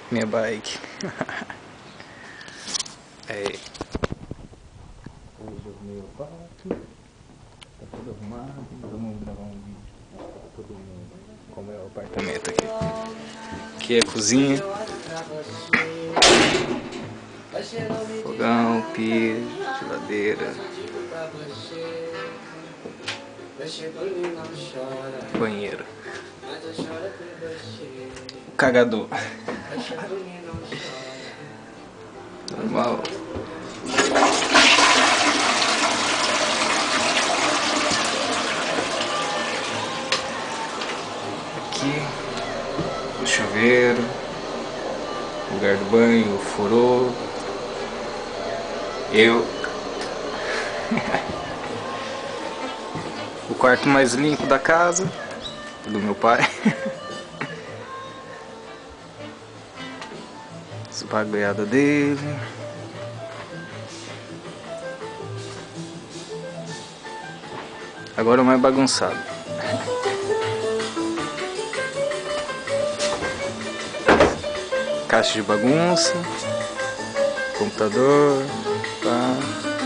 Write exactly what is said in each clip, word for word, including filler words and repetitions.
Minha bike. Aí. Hoje eu arrumei o quarto. Tá tudo arrumado. Vamos gravar um vídeo pra todo mundo. Como é o apartamento aqui. Aqui é a cozinha. Fogão, pia, geladeira. Banheiro. Cagador. Normal. Aqui o chuveiro, lugar do banho, furou. Eu. O quarto mais limpo da casa, do meu pai. As bagulhadas dele. Agora o mais bagunçado. Caixa de bagunça. Computador. Pá.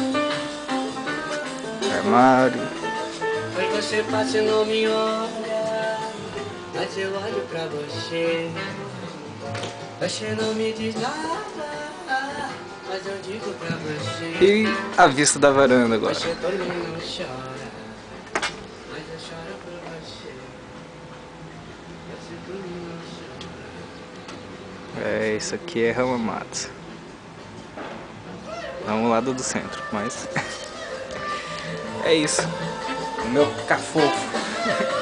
Armário. Pois você passa e não me olha, mas eu olho pra você. Você não me diz nada, mas eu digo pra você. E a vista da varanda agora. Você dorme e não chora, mas eu choro por você. Você dorme e não chora. É, isso aqui é Hamamatsu. Não o lado do centro, mas é isso. O meu cafofo.